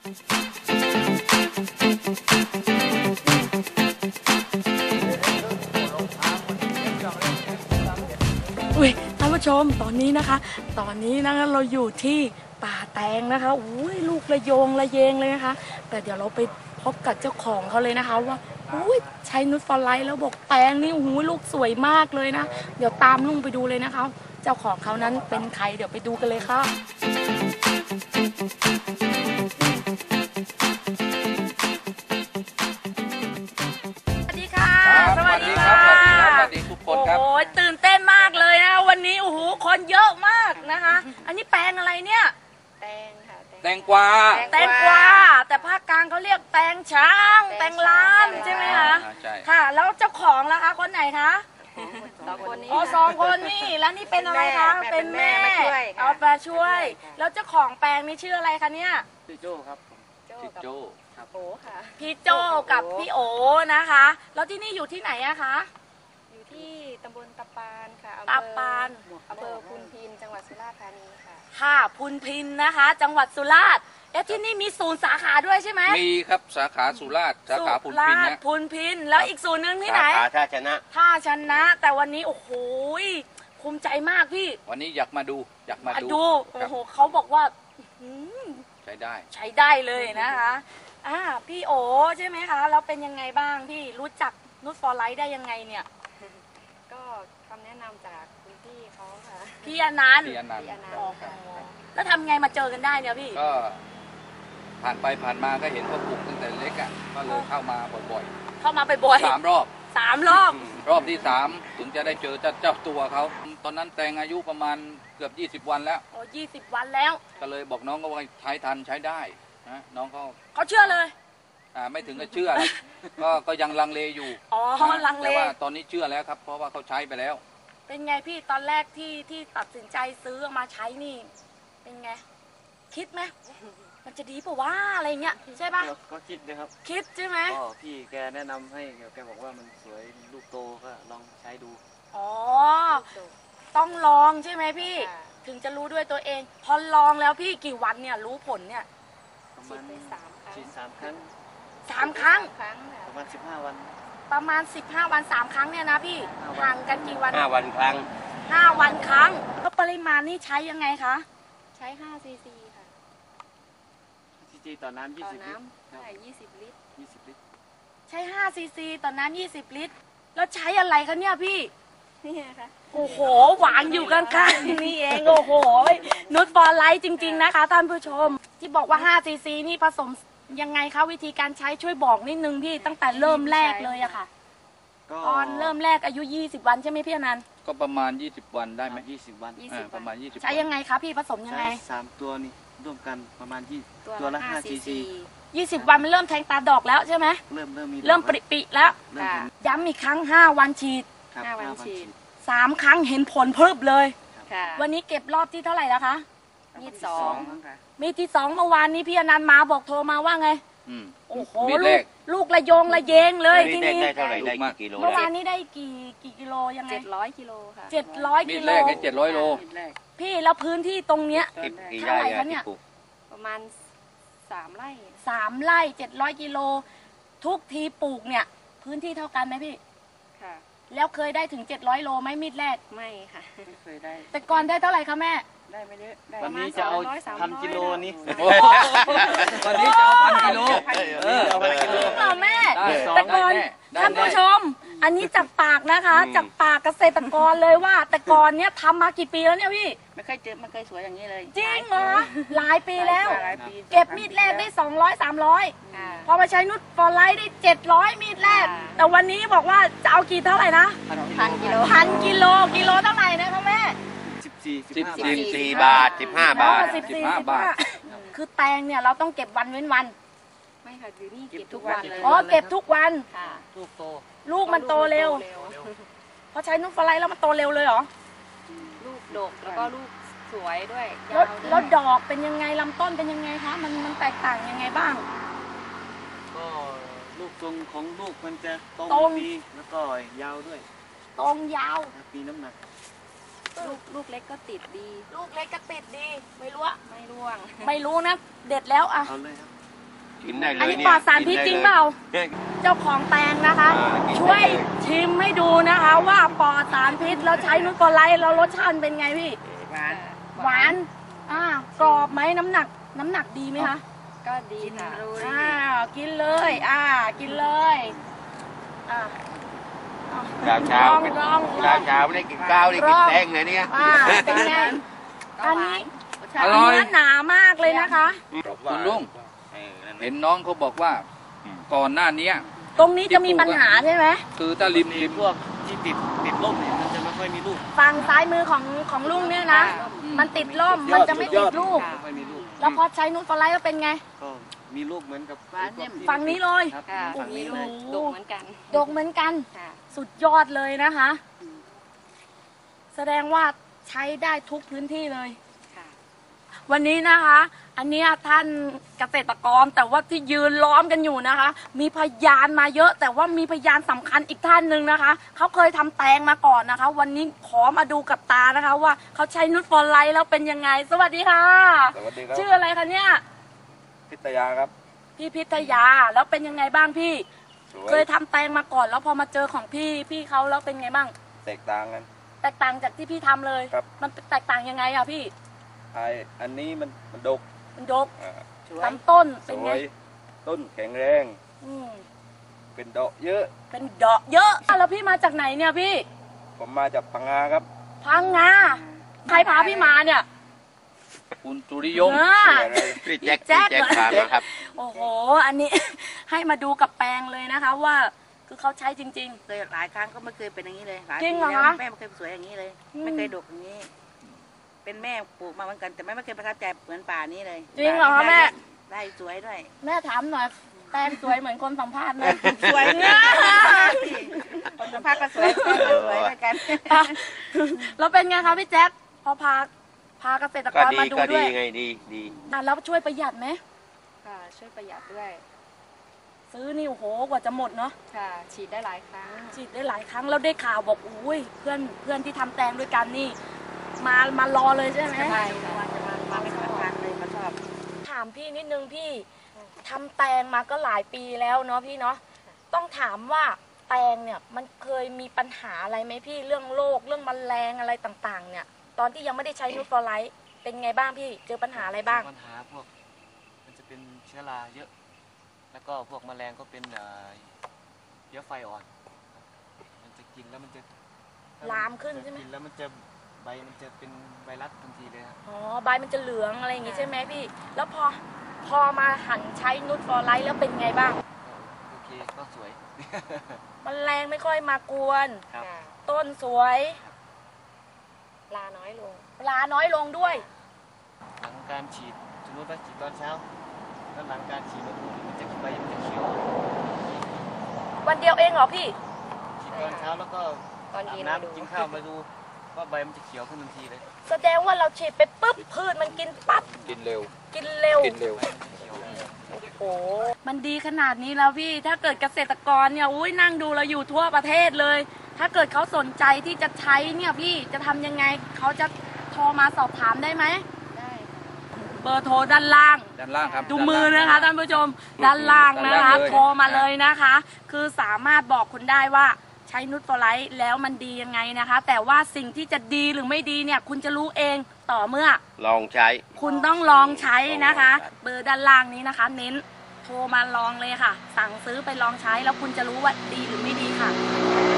อุ้ยท่านผู้ชมตอนนี้นะคะเราอยู่ที่ป่าแตงนะคะอุ้ยลูกระโยงระเยงเลยนะคะแต่เดี๋ยวเราไปพบกับเจ้าของเขาเลยนะคะว่าอุ้ยใช้นุชฟอร์ไลท์แล้วบอกแตงนี่อุ้ยลูกสวยมากเลยนะเดี๋ยวตามลุงไปดูเลยนะคะเจ้าของเขานั้นเป็นใครเดี๋ยวไปดูกันเลยค่ะสวัสดีค่ะสวัสดีค่ะสวัสดีทุกคนครับโอ้ยตื่นเต้นมากเลยนะวันนี้โอ้โหคนเยอะมากนะคะอันนี้แปลงอะไรเนี่ยแตงค่ะแตงกวาแต่ภาคกลางเขาเรียกแตงช้างแตงล้านใช่ไหมคะใช่ค่ะแล้วเจ้าของล่ะคะคนไหนคะสองคนนี้สองคนนี่แล้วนี่เป็นอะไรคะเป็นแม่เอามาช่วยแล้วเจ้าของแปลงนี่ชื่ออะไรคะเนี่ยพี่โจ้ครับพี่โจ้ครับโอ้ค่ะพี่โจ้กับพี่โอนะคะแล้วที่นี่อยู่ที่ไหนอะคะอยู่ที่ตำบลตะปานค่ะตะปานอำเภอพุนพินจังหวัดสุราษฎร์ธานีค่ะค่ะพุนพินนะคะจังหวัดสุราษฎร์และที่นี่มีศูนย์สาขาด้วยใช่ไหมมีครับสาขาสุราษฎร์สาขาพุนพินนะพุนพินแล้วอีกศูนย์นึงที่ไหนสาขาท่าชนะแต่วันนี้โอ้โหภูมิใจมากพี่วันนี้อยากมาดูโอ้โหเขาบอกว่าใช้ได้เลยนะคะพี่โอใช่ไหมคะแล้วเป็นยังไงบ้างพี่รู้จักนุชฟอร์ไลท์ได้ยังไงเนี่ยก็คำแนะนำจากคุณพี่เขาค่ะพี่อนันต์แล้วทำไงมาเจอกันได้เนี่ยพี่ก็ผ่านไปผ่านมาก็เห็นว่าปลูกตั้งแต่เล็กอ่ะก็เลยเข้ามาบ่อย3 รอบรอบที่3ถึงจะได้เจอเจ้าตัวเขาตอนนั้นแตงอายุประมาณเกือบ20 วันแล้ว 20 วันแล้วก็เลยบอกน้องก็ว่าใช้ทันใช้ได้นะน้องเขาเชื่อเลยไม่ถึงกับเชื่อ ก็ยังลังเลอยู่ลังเลแต่ว่าตอนนี้เชื่อแล้วครับเพราะว่าเขาใช้ไปแล้วเป็นไงพี่ตอนแรกที่ตัดสินใจซื้อมาใช้นี่เป็นไงคิดไหมมันจะดีป่ะว่าอะไรเงี้ยใช่ป่ะก็คิดนะครับคิดใช่ไหมก็พี่แกแนะนำให้แกบอกว่ามันสวยลูกโตก็ลองใช้ดูต้องลองใช่ไหมพี่ถึงจะรู้ด้วยตัวเองพอลองแล้วพี่กี่วันเนี่ยรู้ผลเนี่ยประมาณ3 ครั้ง 3 ครั้งประมาณ15 วัน 3 ครั้งเนี่ยนะพี่ห่างกันกี่วัน 5 วันครั้ง 5 วันครั้งแล้วปริมาณนี่ใช้ยังไงคะใช้5 ซีซีค่ะซีต่อน้ำ20 ลิตรใช่20 ลิตรใช้5 ซีซีต่อน้ำ20 ลิตรแล้วใช้อะไรคะเนี่ยพี่นี่ค่ะโอ้โหหวานอยู่ข้างๆนี่เองโอ้โหนุชฟอร์ไลท์จริงๆนะคะท่านผู้ชมที่บอกว่า5 ซีซีนี่ผสมยังไงคะวิธีการใช้ช่วยบอกนิดนึงพี่ตั้งแต่เริ่มแรกเลยอะค่ะตอนเริ่มแรกอายุ20 วันใช่ไหมพี่อนันต์ก็ประมาณ20 วันได้ไหม 20 วันประมาณ20 ใช้ยังไงคะพี่ผสมยังไง 3 ตัวนี่ร่วมกันประมาณตัวละ5 ซีซี 20 วันมันเริ่มแทงตาดอกแล้วใช่ไหมเริ่มปริแล้วย้ำอีกครั้ง5 วันฉีด 5 วันฉีด 3 ครั้งเห็นผลเพิ่มเลยวันนี้เก็บรอบที่เท่าไหร่แล้วคะ 22 มีที่2เมื่อวานนี้พี่อนันต์มาบอกโทรมาว่าไงโอ้โหลูกระโยงระเยงเลยที่นี่ได้เท่าไหร่ได้กี่กิโลเมื่อวานนี้ได้กี่กิโลยังไง 700 กิโลค่ะ 700 กิโล 700 โลพี่แล้วพื้นที่ตรงเนี้ยเท่าไหร่คะเนี่ยประมาณ3 ไร่ 3 ไร่700 กิโลทุกทีปลูกเนี่ยพื้นที่เท่ากันไหมพี่ค่ะแล้วเคยได้ถึง700 โลไหมมีดแรกไม่ค่ะไม่เคยได้แต่ก่อนได้เท่าไหร่คะแม่ได้ไม่เยอะวันนี้จะเอา1,000 กิโลนี่วันนี้จะเอา1,000 กิโลเอา1,000 กิโลแม่แต่ก่อนท่านผู้ชมอันนี้จากปากนะคะจากปากเกษตรกรเลยว่าแต่ก่อนเนี้ยทำมากี่ปีแล้วเนี่ยพี่ไม่เคยสวยอย่างนี้เลยจริงเหรอหลายปีแล้วเก็บมีดแรกได้200-300พอมาใช้นุชฟอร์ไลท์ได้700มีดแรกแต่วันนี้บอกว่าจะเอากี่เท่าไหร่นะ 1,000 กิโลกิโลเท่าไหร่นะคะแม่ 14 บาท15 บาท 15 บาทคือแตงเนี่ยเราต้องเก็บวันเว้นวันไม่ค่ะอยู่นี่เก็บทุกวันเลยเก็บทุกวันลูกมันโตเร็ว พอใช้นุชฟอร์ไลท์แล้วมันโตเร็วเลยเหรอลูกดกแล้วก็ลูกสวยด้วยแล้วดอกเป็นยังไงลำต้นเป็นยังไงคะมันแตกต่างยังไงบ้างก็ลูกทรงของลูกมันจะตรงดีแล้วก็ยาวด้วยตรงยาวมีน้ำหนักลูกเล็กก็ติดดีไม่รู้ไม่ร่วงไม่รู้นะเด็ดแล้วอะเอาเลยครับกินได้เลยอันนี้เนี่ยปลอดสารพิษจริงเปล่าเนี่ยเจ้าของแตงนะคะกินได้เลยช่วยชิมให้ดูนะคะว่าปลอดสารพิษแล้วใช้นูตฟอร์ไลท์แล้วรสชาติเป็นไงพี่ หวานกรอบไหมน้ำหนักดีไหมคะก็ดีค่ะกินเลยกินเลยเช้าลองเช้าไม่ได้กินข้าวได้กินแตงเลยเนี่ยเป็นไงอันนี้อร่อยเนื้อหนามากเลยนะคะคุณลุงเห็นน้องเขาบอกว่าก่อนหน้านี้ตรงนี้จะมีปัญหาใช่ไหมคือถ้าริมมีพวกที่ติดร่มเนี่ยมันจะไม่ค่อยมีลูกฝั่งซ้ายมือของลุงเนี่ยนะ มันติดร่มมันจะไม่ติดลูกไม่ค่อยมีลูกแล้วพอใช้นูตฟอร์ไลท์แล้วเป็นไงก็มีลูกเหมือนกับฝั่งนี้เลยครับค่ะฝั่งนี้เลยดกเหมือนกันดกเหมือนกันค่ะสุดยอดเลยนะคะ แสดงว่าใช้ได้ทุกพื้นที่เลยค่ะวันนี้นะคะ อันเนี้ยท่านเกษตรกรแต่ว่าที่ยืนล้อมกันอยู่นะคะ มีพยานมาเยอะ แต่ว่ามีพยานสำคัญอีกท่านหนึ่งนะคะ เขาเคยทำแตงมาก่อนนะคะ วันนี้ขอมาดูกับตานะคะ ว่าเขาใช้นูตฟอร์ไลท์แล้วเป็นยังไง สวัสดีค่ะสวัสดีครับชื่ออะไรคะเนี่ยพิทยาครับพี่พิทยาแล้วเป็นยังไงบ้างพี่สวยเคยทำแตงมาก่อนแล้วพอมาเจอของพี่เขาแล้วเป็นไงบ้างแตกต่างกันแตกต่างจากที่พี่ทำเลยครับมันแตกต่างยังไงอะพี่อันนี้มันดกมันดกอ่าลำต้นสเป็นวไงยต้นแข็งแรงอืมเป็นดอกเยอะเป็นดอกเยอะแล้วพี่มาจากไหนเนี่ยพี่ผมมาจากพังงาครับพังงาใครพาพี่มาเนี่ยคุณจุริยงอ่าชื่ออะไรพี่แจ็คแจ็คพามาครับโอ้โห อันนี้ ให้มาดูกับแปลงเลยนะคะว่าคือเขาใช้จริงเคยหลายครั้งก็ไม่เคยเป็นอย่างนี้เลยหลายจริปีงเหรอแล้วคะแม่ไม่เคยสวยอย่างนี้เลยอืมไม่เคยดกอย่างนี้ เป็นแม่ปลูกมาเหมือนกันแต่ไม่เคยประทับใจเหมือนป่านี้เลยจริงเหรอคะป่านี้แม่ได้สวยด้วยๆ แม่ถามหน่อยแปลงสวยเหมือนคนสัมภาษณ์เลยสวยเนอะคนสัมภาษณ์ก็สวยแม่ก็สวยด้วยกันแล้วเป็นไงคะพี่แจ๊คพอพาเกษตรกก็รดีมาดูก็ด้ดีวยไงดีแล้วช่วยประหยัดไหมค่ะ ช่วยประหยัดด้วยซื้อนี่โอ้โหกว่าจะหมดเนาะค่ะ ฉีดได้หลายครั้งฉีดได้หลายครั้งแล้วได้ข่าวบอกอุ้ยเพื่อนที่ทำแตงด้วยกันนี่ มารอเลยใช่ไหมใช่ว่าจะมาไม่ขาดทางเลยมาชอบถามพี่นิดนึงพี่ทำแตงมาก็หลายปีแล้วเนาะพี่เนาะต้องถามว่าแตงเนี่ยมันเคยมีปัญหาอะไรไหมพี่เรื่องโรคเรื่องแมลงอะไรต่างๆ เนี่ย ตอนที่ยังไม่ได้ใช้นูตฟอร์ไลท์เป็นไงบ้างพี่เจอปัญหาอะไรบ้างปัญหาพวกมันจะเป็นเชื้อราเยอะ แล้วก็พวกแมลงก็เป็นเชื้อไฟอ่อน มันจะกินแล้วมันจะลามขึ้นใช่ไหมกินแล้วมันจะใบมันจะเป็นไวรัสทันทีเลยครับอ๋อใบมันจะเหลืองอะไรอย่างงี้ใช่ไหมพี่ แล้วพอมาหันใช้นูตฟอร์ไลท์แล้วเป็นไงบ้างก็โอเคก็สวยแมลงไม่ค่อยมากวนครับค่ะต้นสวยลาน้อยลงปลาน้อยลงด้วยหลังการฉีดสมมติว่าฉีดตอนเช้า แล้วหลังการฉีดมาดูมันจะใบมันจะเขียววันเดียวเองเหรอพี่ฉีดตอนเช้าแล้วก็ตอนอาเย็บนมาดูน้ำกินข้าวมาดูว่าใบมันจะเขียวขึ้นทันทีเลยแสดงว่าเราฉีดไปปุ๊บพืชมันกินปั๊บกินเร็วกินเร็วกินเร็วโอ้มันดีขนาดนี้แล้วพี่ ถ้าเกิดเกษตรกรเนี่ยอุ้ยนั่งดูเราอยู่ทั่วประเทศเลย ถ้าเกิดเขาสนใจที่จะใช้เนี่ยพี่จะทำยังไง เขาจะโทรมาสอบถามได้ไหมได้ค่ะเบอร์โทรด้านล่างด้านล่างครับดูมือนะคะท่านผู้ชม ด้านล่างนะคะด้านล่างเลยโทรมาเลยนะคะ คือสามารถบอกคุณได้ว่าใช้นูตฟอร์ไลท์แล้วมันดียังไงนะคะ แต่ว่าสิ่งที่จะดีหรือไม่ดีเนี่ย คุณจะรู้เองต่อเมื่อลองใช้คุณต้องลองใช้นะคะ เบอร์ด้านล่างนี้นะคะ เน้นโทรมาลองเลยค่ะ สั่งซื้อไปลองใช้แล้วคุณจะรู้ว่าดีหรือไม่ดีค่ะ